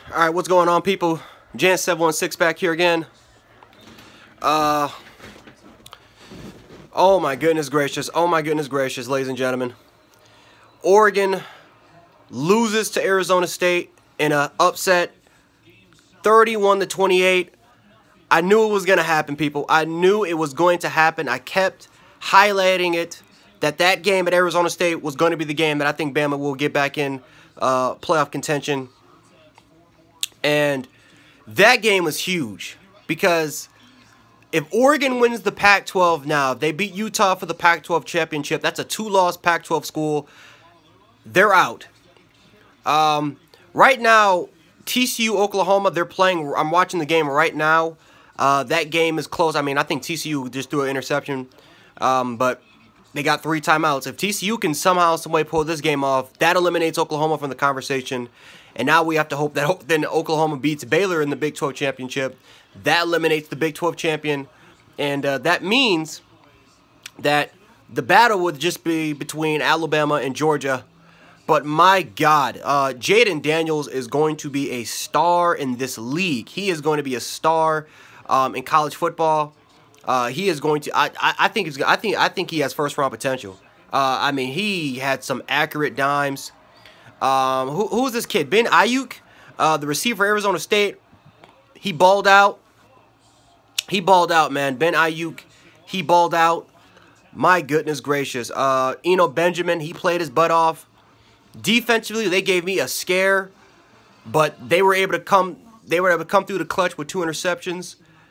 Alright, what's going on, people? Jan716 back here again. Oh my goodness gracious. Oh my goodness gracious, ladies and gentlemen. Oregon loses to Arizona State in an upset 31-28. I knew it was going to happen, people. I knew it was going to happen. I kept highlighting it, that game at Arizona State was going to be the game that I think Bama will get back in playoff contention. And that game was huge because if Oregon wins the Pac-12 now, they beat Utah for the Pac-12 championship. That's a two-loss Pac-12 school. They're out. Right now, TCU, Oklahoma, they're playing. I'm watching the game right now. That game is close. I mean, I think TCU just threw an interception, but they got 3 timeouts. If TCU can somehow, some way pull this game off, that eliminates Oklahoma from the conversation. And now we have to hope that then Oklahoma beats Baylor in the Big 12 championship. That eliminates the Big 12 champion. And that means that the battle would just be between Alabama and Georgia. But my God, Jaden Daniels is going to be a star in this league. He is going to be a star in college football. He is going to. I think he has first round potential. I mean, he had some accurate dimes. Who's this kid? Ben Ayuk, the receiver for Arizona State. He balled out. He balled out, man. Ben Ayuk, he balled out. My goodness gracious. Benjamin, he played his butt off. Defensively, they gave me a scare, but they were able to come. They were able to come through the clutch with 2 interceptions.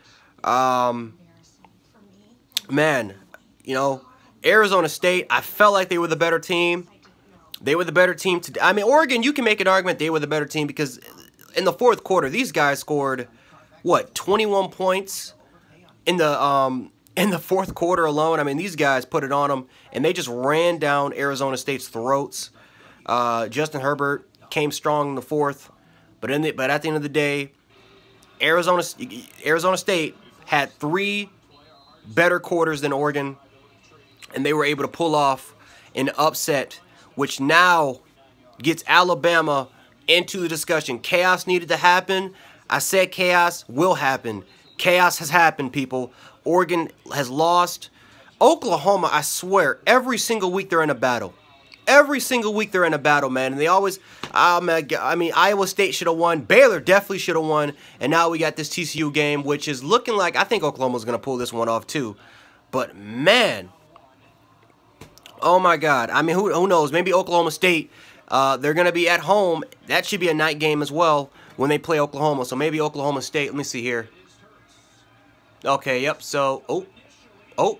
Man, Arizona State, I felt like they were the better team. They were the better team today. I mean, Oregon, you can make an argument they were the better team because in the fourth quarter, these guys scored, what, 21 points in the fourth quarter alone. I mean, these guys put it on them, and they just ran down Arizona State's throats. Justin Herbert came strong in the fourth, but at the end of the day, Arizona State had 3 better quarters than Oregon, and they were able to pull off an upset, which now gets Alabama into the discussion. Chaos needed to happen. I said chaos will happen. Chaos has happened, people. Oregon has lost. Oklahoma, I swear, every single week they're in a battle. Every single week they're in a battle, man. And they always, I mean, Iowa State should have won. Baylor definitely should have won. And now we got this TCU game, which is looking like, I think Oklahoma's going to pull this one off too. But, man, oh my God. I mean, who knows? Maybe Oklahoma State, they're going to be at home. That should be a night game as well when they play Oklahoma. So maybe Oklahoma State, let me see here. Okay, yep. So, oh.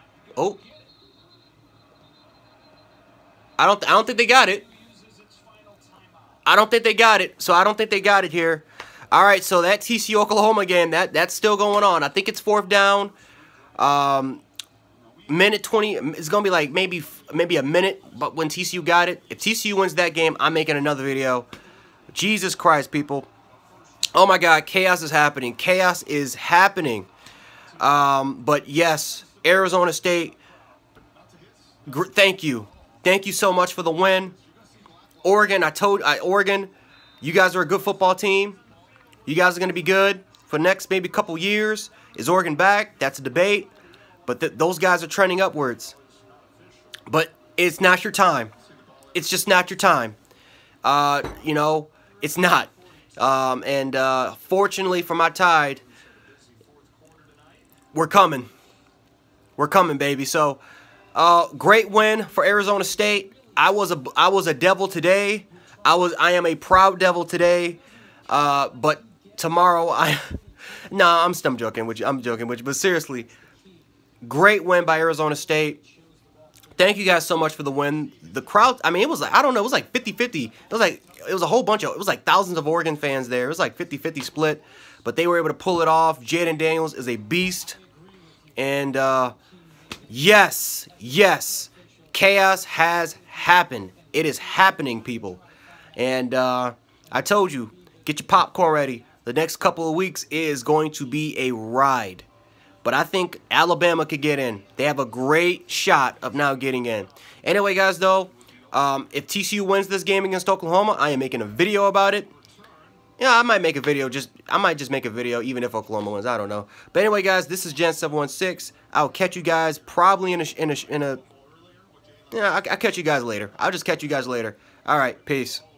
I don't think they got it. I don't think they got it. So I don't think they got it here. All right, so that TCU Oklahoma game, that's still going on. I think it's 4th down. Minute 20. It's gonna be like maybe a minute. But when TCU got it, if TCU wins that game, I'm making another video. Jesus Christ, people! Oh my God, chaos is happening. Chaos is happening. But yes, Arizona State. Thank you. Thank you so much for the win. Oregon, Oregon, you guys are a good football team. You guys are going to be good for the next maybe couple years. Is Oregon back? That's a debate. But those guys are trending upwards. But it's not your time. It's just not your time. It's not. Fortunately for my Tide, we're coming. We're coming, baby. So, great win for Arizona State. I was a devil today. I am a proud devil today. But tomorrow I'm joking with you. I'm joking with you. But seriously, great win by Arizona State. Thank you guys so much for the win. The crowd, I mean, it was like, I don't know, it was like 50-50. It was a whole bunch of, it was like thousands of Oregon fans there. It was like 50-50 split. But they were able to pull it off. Jaden Daniels is a beast. And yes, chaos has happened. It is happening, people. And I told you, get your popcorn ready. The next couple of weeks is going to be a ride. But I think Alabama could get in. They have a great shot of now getting in. Anyway, guys, though, if TCU wins this game against Oklahoma, I am making a video about it. Yeah, I might make a video. I might just make a video even if Oklahoma wins. I don't know. But anyway, guys, this is Gen716. I'll catch you guys probably in a. Yeah, I'll catch you guys later. I'll just catch you guys later. All right, peace.